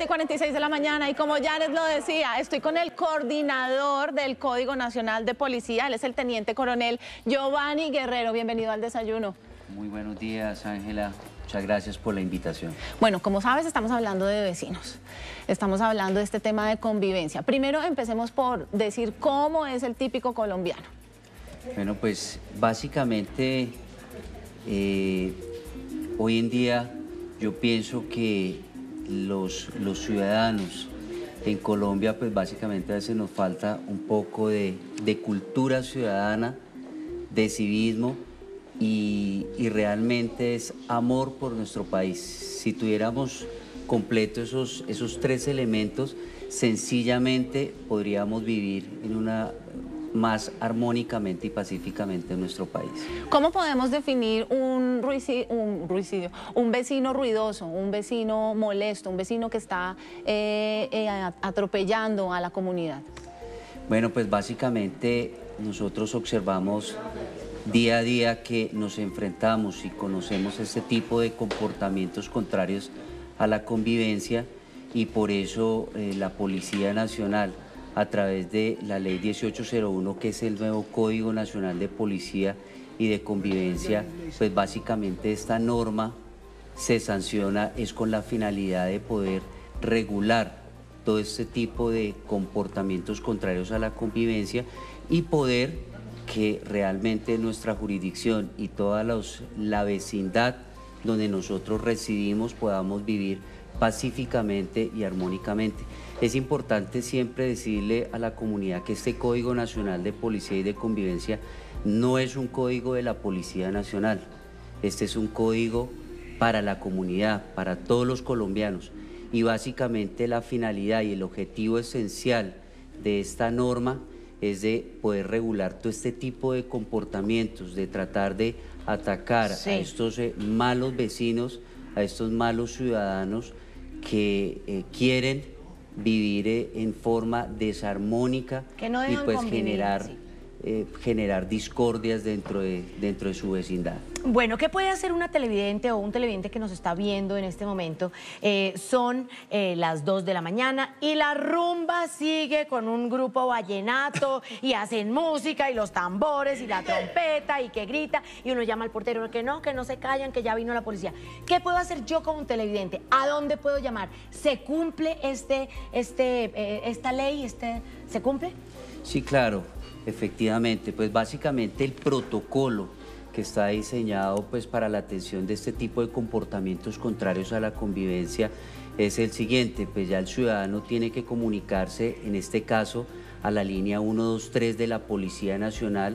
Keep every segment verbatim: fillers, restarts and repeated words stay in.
siete y cuarenta y seis de la mañana y como Janet lo decía, estoy con el coordinador del Código Nacional de Policía, él es el teniente coronel Giovanni Guerrero. Bienvenido al desayuno. Muy buenos días, Ángela. Muchas gracias por la invitación. Bueno, como sabes, estamos hablando de vecinos. Estamos hablando de este tema de convivencia. Primero empecemos por decir cómo es el típico colombiano. Bueno, pues básicamente eh, hoy en día yo pienso que los, los ciudadanos en Colombia, pues básicamente a veces nos falta un poco de, de cultura ciudadana, de civismo y, y realmente es amor por nuestro país. Si tuviéramos completo esos, esos tres elementos, sencillamente podríamos vivir en una más armónicamente y pacíficamente en nuestro país. ¿Cómo podemos definir un ruicidio, un, ruicidio, un vecino ruidoso, un vecino molesto, un vecino que está eh, eh, atropellando a la comunidad? Bueno, pues básicamente nosotros observamos día a día que nos enfrentamos y conocemos este tipo de comportamientos contrarios a la convivencia y por eso eh, la Policía Nacional, a través de la ley dieciocho cero uno, que es el nuevo Código Nacional de Policía y de Convivencia, pues básicamente esta norma se sanciona es con la finalidad de poder regular todo este tipo de comportamientos contrarios a la convivencia y poder que realmente nuestra jurisdicción y toda los, la vecindad donde nosotros residimos podamos vivir pacíficamente y armónicamente. Es importante siempre decirle a la comunidad que este Código Nacional de Policía y de Convivencia no es un código de la Policía Nacional. Este es un código para la comunidad, para todos los colombianos. Y básicamente la finalidad y el objetivo esencial de esta norma es de poder regular todo este tipo de comportamientos, de tratar de atacar sí. a estos eh, malos vecinos, a estos malos ciudadanos que eh, quieren vivir eh, en forma desarmónica que no y pues convivir, generar, sí. eh, generar discordias dentro de, dentro de su vecindad. Bueno, ¿qué puede hacer una televidente o un televidente que nos está viendo en este momento? Eh, son eh, las dos de la mañana y la rumba sigue con un grupo vallenato y hacen música y los tambores y la trompeta y que grita y uno llama al portero que no, que no se callan, que ya vino la policía. ¿Qué puedo hacer yo como un televidente? ¿A dónde puedo llamar? ¿Se cumple este, este, eh, esta ley? Este, ¿Se cumple? Sí, claro, efectivamente. Pues básicamente el protocolo que está diseñado pues para la atención de este tipo de comportamientos contrarios a la convivencia es el siguiente, pues ya el ciudadano tiene que comunicarse, en este caso, a la línea uno dos tres de la Policía Nacional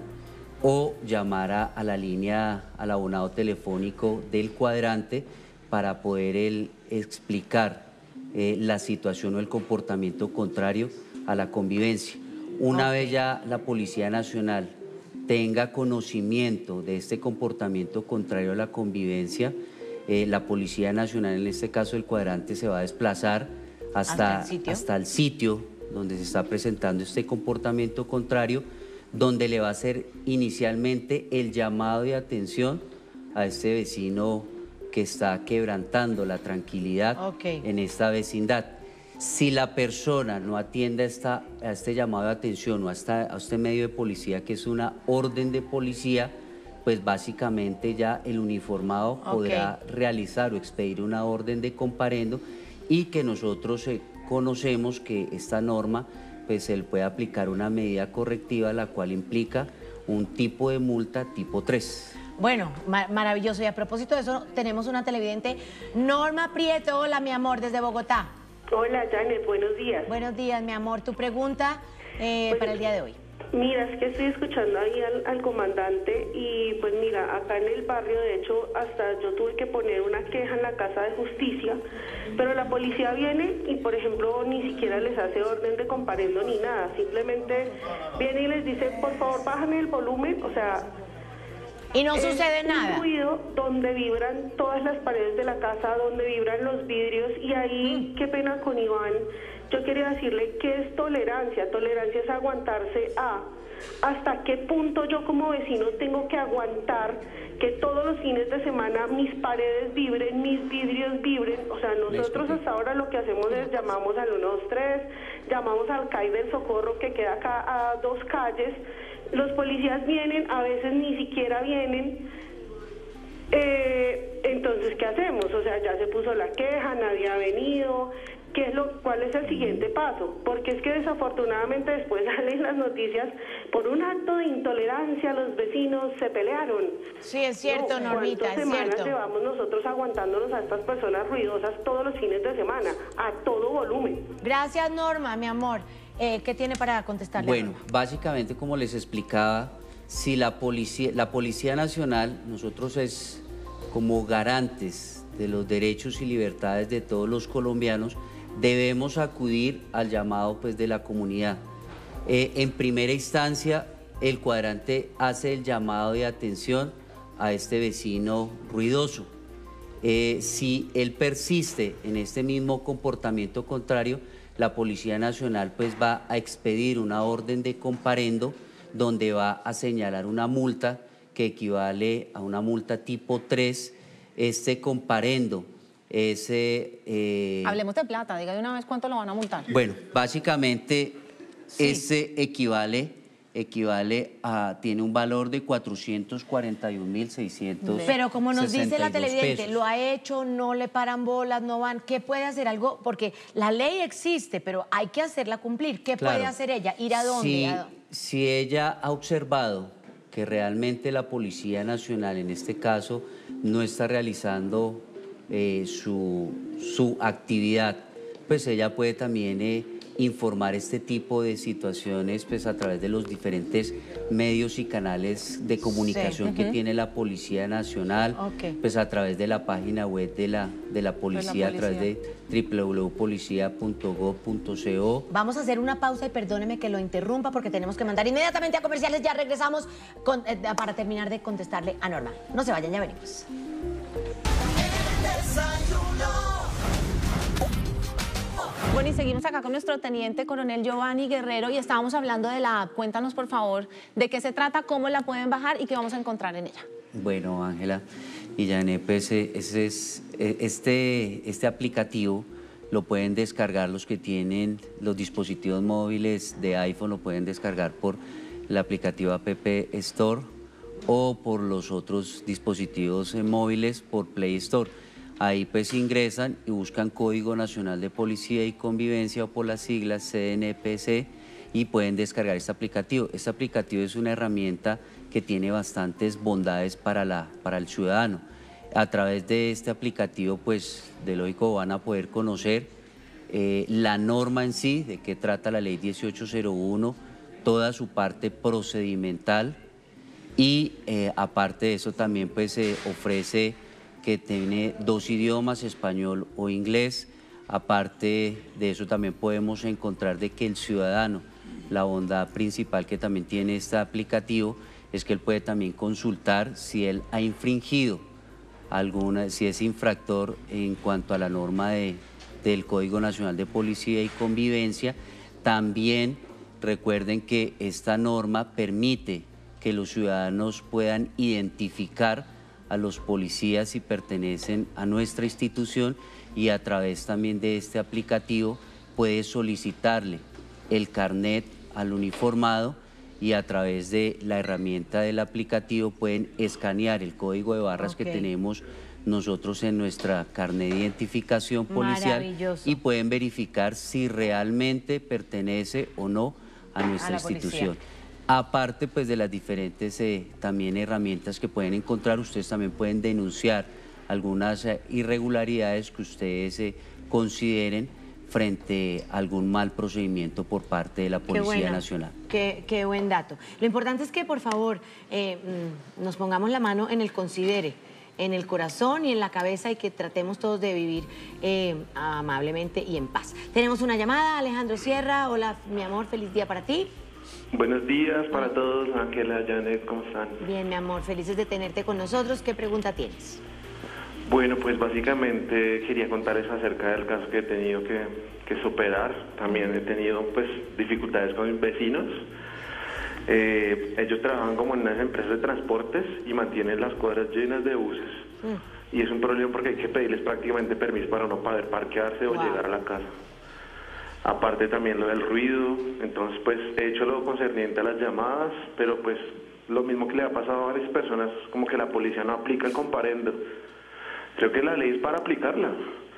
o llamar a, a la línea, al abonado telefónico del cuadrante para poder él explicar eh, la situación o el comportamiento contrario a la convivencia. Una okay. vez ya la Policía Nacional tenga conocimiento de este comportamiento contrario a la convivencia, eh, la Policía Nacional, en este caso el cuadrante, se va a desplazar hasta, ¿Hasta, el sitio? hasta el sitio donde se está presentando este comportamiento contrario, donde le va a hacer inicialmente el llamado de atención a este vecino que está quebrantando la tranquilidad okay. en esta vecindad. Si la persona no atiende a, esta, a este llamado de atención o a, esta, a este medio de policía, que es una orden de policía, pues básicamente ya el uniformado okay. podrá realizar o expedir una orden de comparendo y que nosotros eh, conocemos que esta norma pues se le puede aplicar una medida correctiva, la cual implica un tipo de multa tipo tres. Bueno, mar maravilloso. Y a propósito de eso, tenemos una televidente, Norma Prieto. Hola, mi amor, desde Bogotá. Hola, Janet, buenos días. Buenos días, mi amor. Tu pregunta eh, pues, para el día de hoy. Mira, es que estoy escuchando ahí al, al comandante y pues mira, acá en el barrio, de hecho, hasta yo tuve que poner una queja en la Casa de Justicia, pero la policía viene y, por ejemplo, ni siquiera les hace orden de comparendo ni nada. Simplemente viene y les dice, por favor, bájame el volumen, o sea... Y no Es sucede nada. un ruido donde vibran todas las paredes de la casa, donde vibran los vidrios, y ahí, qué pena con Iván, yo quería decirle que es tolerancia. Tolerancia es aguantarse a hasta qué punto yo como vecino tengo que aguantar que todos los fines de semana mis paredes vibren, mis vidrios vibren. O sea, nosotros hasta ahora lo que hacemos es llamamos al uno dos tres, llamamos al C A I del Socorro, que queda acá a dos calles. Los policías vienen, a veces ni siquiera vienen. Eh, entonces, ¿qué hacemos? O sea, ya se puso la queja, nadie ha venido. ¿Qué es lo, ¿Cuál es el siguiente paso? Porque es que desafortunadamente después salen las noticias, por un acto de intolerancia los vecinos se pelearon. Sí, es cierto, No, Normita, ¿cuántas es semanas cierto. llevamos nosotros aguantándonos a estas personas ruidosas todos los fines de semana, a todo volumen? Gracias, Norma, mi amor. Eh, ¿Qué tiene para contestarle? Bueno, Norma? básicamente, como les explicaba, si la policía, la Policía Nacional, nosotros es como garantes de los derechos y libertades de todos los colombianos, debemos acudir al llamado pues, de la comunidad. Eh, en primera instancia, el cuadrante hace el llamado de atención a este vecino ruidoso. Eh, si él persiste en este mismo comportamiento contrario, la Policía Nacional pues, va a expedir una orden de comparendo donde va a señalar una multa que equivale a una multa tipo tres. Este comparendo es... Eh, Hablemos de plata, diga de una vez cuánto lo van a multar. Bueno, básicamente Sí. ese equivale, equivale a, tiene un valor de cuatrocientos cuarenta y un mil seiscientos. Pero como nos dice la televidente, pesos. lo ha hecho, no le paran bolas, no van. ¿Qué puede hacer algo? Porque la ley existe, pero hay que hacerla cumplir. ¿Qué Claro. puede hacer ella? ¿Ir a dónde? Si, ¿A dónde? si ella ha observado que realmente la Policía Nacional, en este caso, no está realizando eh, su, su actividad, pues ella puede también eh, informar este tipo de situaciones pues, a través de los diferentes medios y canales de comunicación Sí. que tiene la Policía Nacional, Ok. pues a través de la página web de la, de la policía, a través de doble u doble u doble u punto policía punto gov punto co. Vamos a hacer una pausa y perdóneme que lo interrumpa porque tenemos que mandar inmediatamente a comerciales. Ya regresamos con, eh, para terminar de contestarle a Norma. No se vayan, ya venimos. Bueno, y seguimos acá con nuestro teniente coronel Giovanni Guerrero y estábamos hablando de la app. Cuéntanos, por favor, de qué se trata, cómo la pueden bajar y qué vamos a encontrar en ella. Bueno, Ángela y Janet, pues ese es, este, este aplicativo lo pueden descargar los que tienen los dispositivos móviles de iPhone, lo pueden descargar por el aplicativo App Store o por los otros dispositivos eh, móviles por Play Store. Ahí pues ingresan y buscan Código Nacional de Policía y Convivencia o por las siglas C N P C y pueden descargar este aplicativo. Este aplicativo es una herramienta que tiene bastantes bondades para, la, para el ciudadano. A través de este aplicativo pues de lógico van a poder conocer eh, la norma en sí, de qué trata la ley dieciocho cero uno, toda su parte procedimental y eh, aparte de eso también pues se eh, ofrece que tiene dos idiomas, español o inglés. Aparte de eso también podemos encontrar de que el ciudadano, la bondad principal que también tiene este aplicativo es que él puede también consultar si él ha infringido alguna, si es infractor en cuanto a la norma de, del Código Nacional de Policía y Convivencia. También recuerden que esta norma permite que los ciudadanos puedan identificar a los policías si pertenecen a nuestra institución y a través también de este aplicativo puede solicitarle el carnet al uniformado y a través de la herramienta del aplicativo pueden escanear el código de barras Ok. que tenemos nosotros en nuestra carnet de identificación policial Maravilloso. y pueden verificar si realmente pertenece o no a nuestra A la policía. institución. Aparte pues de las diferentes eh, también herramientas que pueden encontrar, ustedes también pueden denunciar algunas eh, irregularidades que ustedes eh, consideren frente a algún mal procedimiento por parte de la Qué Policía buena, Nacional. Qué, qué buen dato. Lo importante es que, por favor, eh, mm, nos pongamos la mano en el considere, en el corazón y en la cabeza y que tratemos todos de vivir eh, amablemente y en paz. Tenemos una llamada, Alejandro Sierra. Hola, mi amor, feliz día para ti. Buenos días para todos, Ángela, Janet, ¿cómo están? Bien, mi amor, felices de tenerte con nosotros. ¿Qué pregunta tienes? Bueno, pues básicamente quería contarles acerca del caso que he tenido que, que superar. También he tenido pues dificultades con mis vecinos. Eh, ellos trabajan como en unas empresas de transportes y mantienen las cuadras llenas de buses. Mm. Y es un problema porque hay que pedirles prácticamente permiso para no poder parquearse wow. o llegar a la casa. Aparte también lo del ruido, entonces pues he hecho lo concerniente a las llamadas, pero pues lo mismo que le ha pasado a varias personas, como que la policía no aplica el comparendo. Creo que la ley es para aplicarla.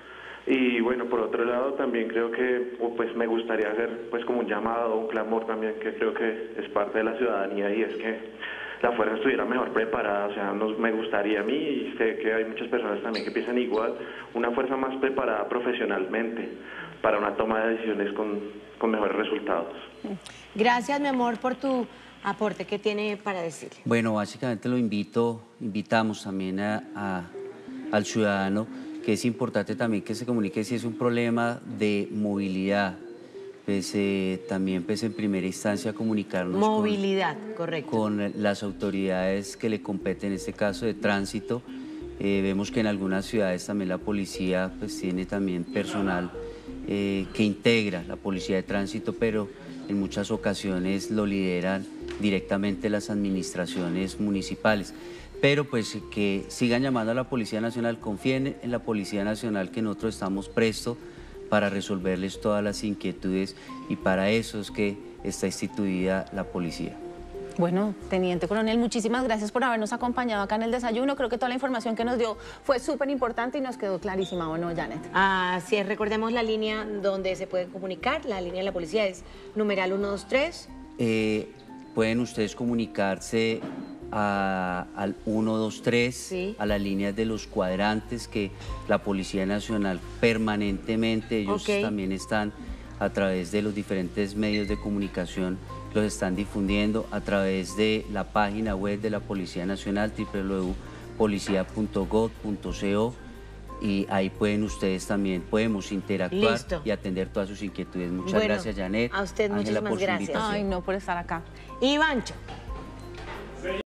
Y bueno, por otro lado también creo que pues me gustaría hacer pues como un llamado, un clamor también, que creo que es parte de la ciudadanía, y es que la fuerza estuviera mejor preparada. O sea, nos, me gustaría a mí, y sé que hay muchas personas también que piensan igual, una fuerza más preparada profesionalmente para una toma de decisiones con, con mejores resultados. Gracias, mi amor, por tu aporte. ¿Qué tiene para decirle? Bueno, básicamente lo invito, invitamos también a, a, al ciudadano, que es importante también que se comunique si es un problema de movilidad. Pues eh, también pues en primera instancia comunicarnos movilidad, con, correcto. con las autoridades que le competen, en este caso de tránsito. Eh, vemos que en algunas ciudades también la policía pues tiene también personal eh, que integra la policía de tránsito, pero en muchas ocasiones lo lideran directamente las administraciones municipales. Pero pues que sigan llamando a la Policía Nacional, confíen en la Policía Nacional, que nosotros estamos prestos para resolverles todas las inquietudes, y para eso es que está instituida la policía. Bueno, Teniente Coronel, muchísimas gracias por habernos acompañado acá en el desayuno. Creo que toda la información que nos dio fue súper importante y nos quedó clarísima, ¿o no, Janet? Así es, recordemos la línea donde se pueden comunicar. La línea de la policía es numeral uno dos tres. Eh, pueden ustedes comunicarse A, al uno dos tres, sí. a las líneas de los cuadrantes que la Policía Nacional permanentemente, ellos okay. también están a través de los diferentes medios de comunicación, los están difundiendo a través de la página web de la Policía Nacional, doble u doble u doble u punto policía punto gov punto co, y ahí pueden ustedes también, podemos interactuar Listo. y atender todas sus inquietudes. Muchas bueno, gracias, Janet. A usted Ángela, muchísimas gracias. Ay, no, por estar acá. Ivancho.